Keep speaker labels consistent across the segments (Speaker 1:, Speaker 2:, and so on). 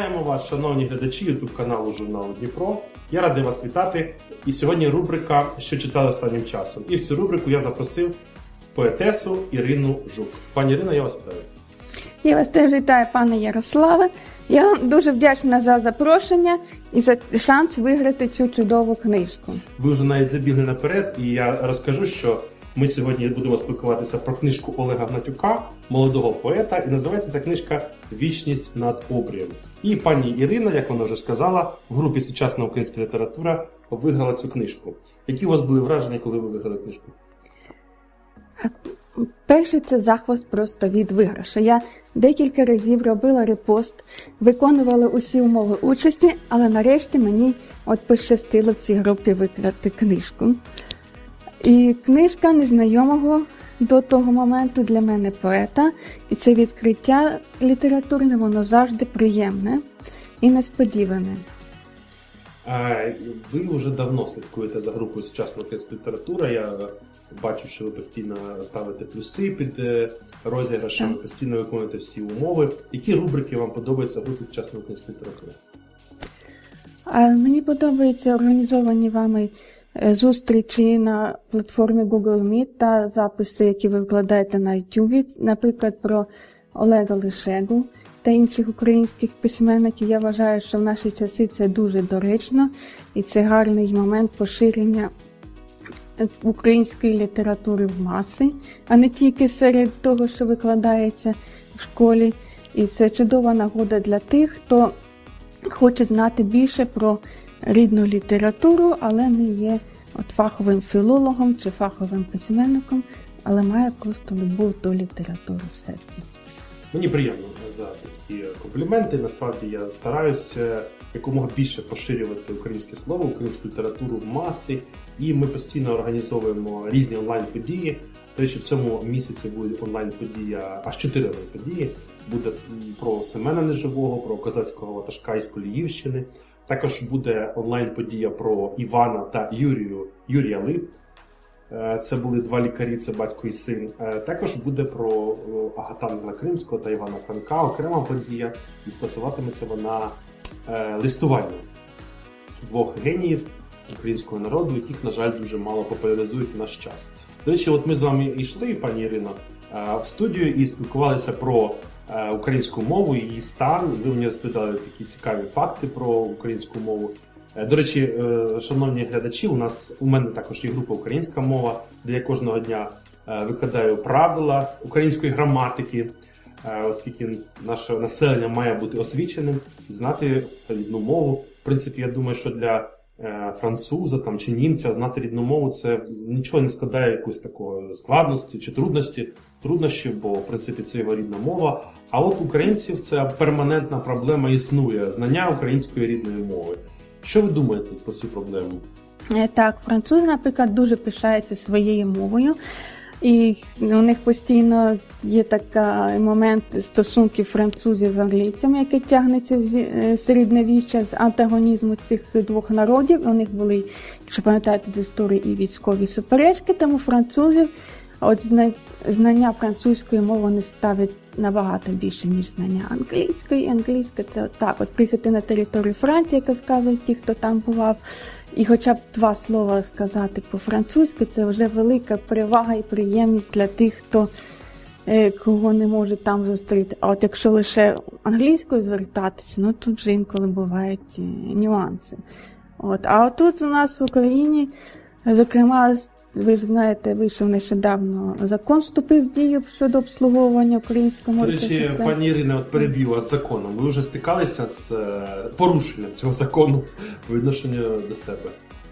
Speaker 1: Вітаємо вас, шановні глядачі YouTube-каналу журналу Дніпро. Я радий вас вітати. І сьогодні рубрика «Що читали останнім часом». І в цю рубрику я запросив поетесу Ірину Жук. Пані Ірина, я вас вітаю.
Speaker 2: Я вас теж вітаю, пане Ярославе. Я вам дуже вдячна за запрошення і за шанс виграти цю чудову книжку.
Speaker 1: Ви вже навіть забігли наперед, і я розкажу, що ми сьогодні будемо спілкуватися про книжку Олега Гнатюка, молодого поета, і називається ця книжка «Вічність над обрієм». І пані Ірина, як вона вже сказала, в групі «Сучасна українська література» виграла цю книжку. Які у вас були враження, коли ви виграли книжку?
Speaker 2: Перший – це захват просто від виграшу. Я декілька разів робила репост, виконувала усі умови участі, але нарешті мені пощастило в цій групі виграти книжку. І книжка незнайомого до того моменту для мене поета. І це відкриття літературне, воно завжди приємне і несподіване.
Speaker 1: Ви вже давно слідкуєте за групою «Сучасна українська література». Я бачу, що ви постійно ставите плюси під розіграшами, постійно виконуєте всі умови. Які рубрики вам подобаються в групі «Сучасна українська література»?
Speaker 2: Мені подобаються організовані вами зустрічі на платформі Google Meet та записи, які ви викладаєте на YouTube, наприклад, про Олега Лишегу та інших українських письменників. Я вважаю, що в наші часи це дуже доречно і це гарний момент поширення української літератури в маси, а не тільки серед того, що викладається в школі. І це чудова нагода для тих, хто хоче знати більше про рідну літературу, але не є фаховим філологом чи фаховим письменником, але має просто любов до літератури в серці.
Speaker 1: Мені приємно за такі компліменти. Насправді я стараюся якомога більше поширювати українське слово, українську літературу в маси. І ми постійно організовуємо різні онлайн-події. До речі, в цьому місяці буде онлайн-подія, аж 4 онлайн-події. Буде про Семена Неживого, про козацького ватажка із Коліївщини. Також буде онлайн-подія про Івана та Юрія Лип. Це були два лікарі, це батько і син. Також буде про Агатангела Кримського та Івана Франка. Окрема подія, і стосуватиметься вона листування двох геніїв українського народу, яких, на жаль, дуже мало популяризують в наш час. До речі, от ми з вами йшли, пані Ірино, в студію і спілкувалися про українську мову, її стан. Ви мені розповідали такі цікаві факти про українську мову. До речі, шановні глядачі, у мене також є група «Українська мова», де я кожного дня викладаю правила української граматики, оскільки наше населення має бути освіченим і знати рідну мову. В принципі, я думаю, що для француза чи німця знати рідну мову це нічого не складає якоїсь такої складності чи труднощів, бо в принципі це його рідна мова. А от українців це перманентна проблема існує, знання української рідної мови. Що ви думаєте про цю проблему?
Speaker 2: Так, французи, наприклад, дуже пишаються своєю мовою. І у них постійно є такий момент стосунків французів з англійцями, який тягнеться з середньовіччя, з антагонізму цих двох народів. У них були, якщо пам'ятаєте з історії, і військові суперечки, тому французів знання французької мови вони ставлять набагато більше, ніж знання англійської. Англійська – це приїхати на територію Франції, як сказують ті, хто там бував, і хоча б 2 слова сказати по-французьки, це вже велика перевага і приємність для тих, кого не може там зустріти. А от якщо лише англійською звертатися, тут вже інколи бувають нюанси. А тут у нас в Україні, зокрема, ви ж знаєте, вийшов нещодавно закон, вступив в дію щодо обслуговування української мови.
Speaker 1: До речі, пані Ірина, переб'ю вас законом. Ви вже стикалися з порушенням цього закону по відношенню до себе?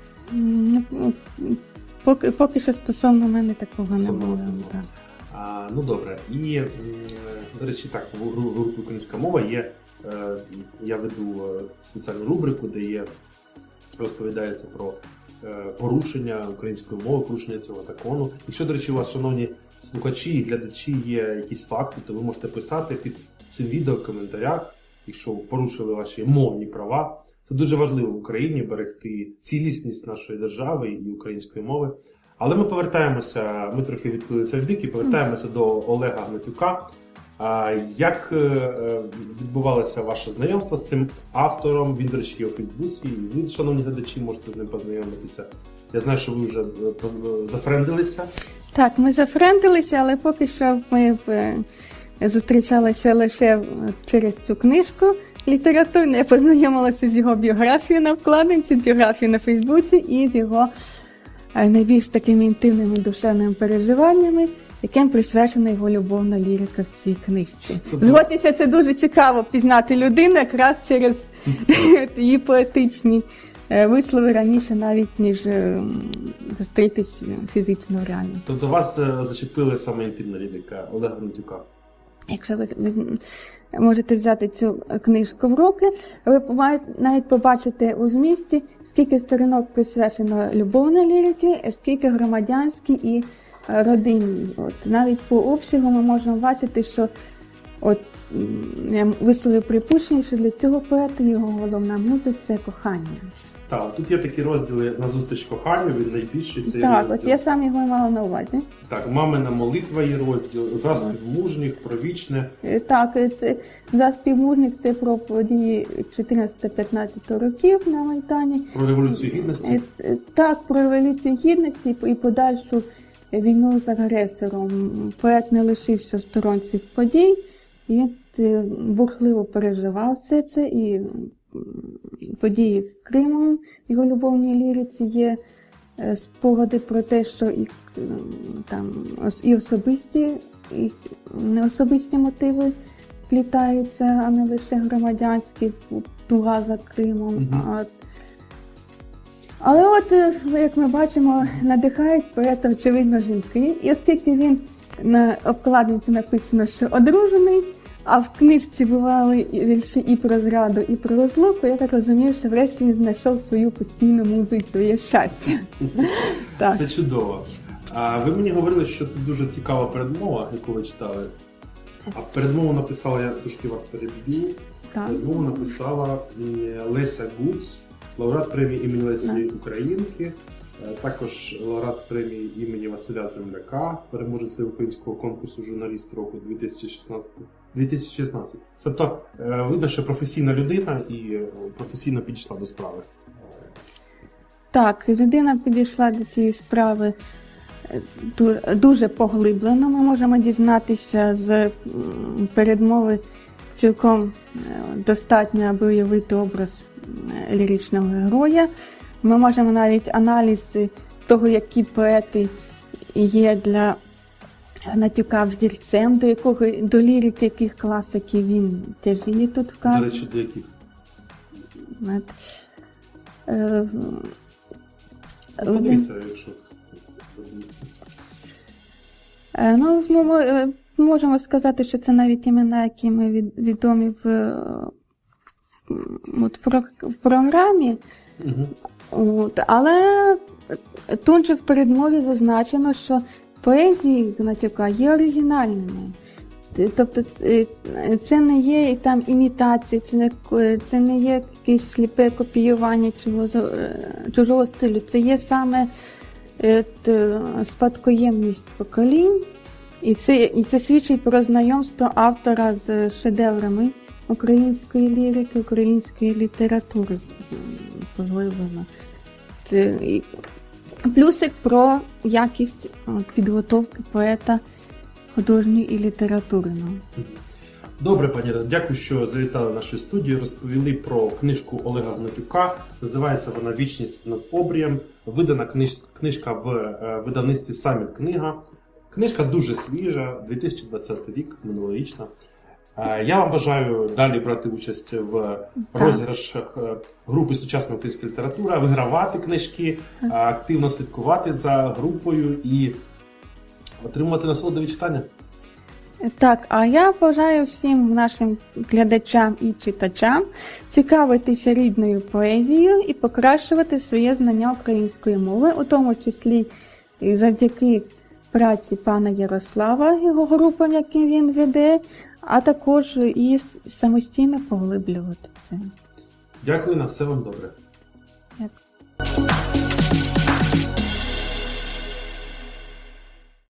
Speaker 2: Поки що стосовно мене такого не було.
Speaker 1: Добре. І, до речі, так, в групі «Українська мова» є, я веду спеціальну рубрику, де розповідається про порушення української мови, порушення цього закону. Якщо, до речі, у вас, шановні слухачі і глядачі, є якісь факти, то ви можете писати під цим відео в коментарях, якщо порушили ваші мовні права. Це дуже важливо в Україні берегти цілісність нашої держави і української мови. Але ми повертаємося, ми трохи відхилилися в бік і повертаємося до Олега Гнатюка. А як відбувалося ваше знайомство з цим автором? Він, до речі, є у Фейсбуці, і ви, шановні глядачі, можете з ним познайомитися. Я знаю, що ви вже зафрендилися.
Speaker 2: Так, ми зафрендилися, але поки що ми зустрічалися лише через цю книжку літературну. Я познайомилася з його біографією на вкладинці, біографією на Фейсбуці і з його найбільш такими інтимними душевними переживаннями, яким присвячена його любовна лірика в цій книжці. Згодьтеся, це дуже цікаво пізнати людину якраз через її поетичні вислови раніше навіть, ніж зустрітись фізично реально.
Speaker 1: Тобто вас зачепили саме інтимна лірика Олега Гнатюка?
Speaker 2: Якщо ви можете взяти цю книжку в руки, ви навіть побачите у змісті, скільки сторінок присвячено любовній ліриці, скільки громадянській і родинній. Навіть по обсягу ми можемо бачити, що я висловив припущення, що для цього поета його головна муза – це кохання.
Speaker 1: Так, тут є такі розділи «Назустріч коханню», він найбільший цей
Speaker 2: так,
Speaker 1: розділ.
Speaker 2: Так, я сам його мала на увазі.
Speaker 1: Так, «Мамина молитва» є розділ, «Заспів мужніх», «Про вічне».
Speaker 2: Так, це «Заспів мужніх» – це про події 14-15 років на Майдані.
Speaker 1: Про Революцію Гідності?
Speaker 2: Так, про Революцію Гідності і подальшу війну з агресором. Поет не лишився в сторонці подій, він бурхливо переживав все це, і події з Кримом, в його любовній ліриці є спогади про те, що і особисті, і неособисті мотиви вплітаються, а не лише громадянські, туга за Кримом. Але як ми бачимо, надихають поета, очевидно, жінки. І оскільки він на обкладинці написано, що одружений, а в книжці бували вірші і про зраду, і про розлуку, я так розумію, що врешті він знайшов свою постійну музу і своє щастя.
Speaker 1: Це чудово. А ви мені говорили, що тут дуже цікава передмова, яку ви читали. А передмову написала, я трошки вас переб'ю, передмову написала Леся Гуц, лауреат премії імені Лесі Українки, також лауреат премії імені Василя Земляка, переможеця українського конкурсу «Журналіст року» 2016. Тобто, видно, що професійна людина і професійно підійшла до справи.
Speaker 2: Так, людина підійшла до цієї справи дуже поглиблено. Ми можемо дізнатися з передмови цілком достатньо, аби уявити образ ліричного героя. Ми можемо навіть аналіз того, які поети є для Гнатюка взірцем, до лірики яких класиків він тяжіє тут вказує.
Speaker 1: До речі, до яких? Подивіться, якщо...
Speaker 2: Можемо сказати, що це навіть імена, які ми відомі в програмі. Але тут же в передмові зазначено, що поезії Гнатюка є оригінальними. Тобто це не є там імітація, це не є якесь сліпе копіювання чужого стилю. Це є саме спадкоємність поколінь. І це свідчить про знайомство автора з шедеврами української лірики, української літератури поглиблено. Плюсик про якість підготовки поета художньої і літературної.
Speaker 1: Добре, пані Ірина, дякую, що завітали в нашу студію, розповіли про книжку Олега Гнатюка. Називається вона «Вічність над обрієм». Видана книжка в видавництві «Саміт Книга». Книжка дуже свіжа, 2020 рік, минулорічна. Я вам бажаю далі брати участь в розіграшах групи «Сучасна українська література», вигравати книжки, активно слідкувати за групою і отримувати насолоду від читання.
Speaker 2: Так, а я бажаю всім нашим глядачам і читачам цікавитися рідною поезією і покращувати своє знання української мови, у тому числі і завдяки праці пана Ярослава, його групам, які він веде, а також і самостійно поглиблювати це.
Speaker 1: Дякую, на все вам добре.
Speaker 2: Дякую.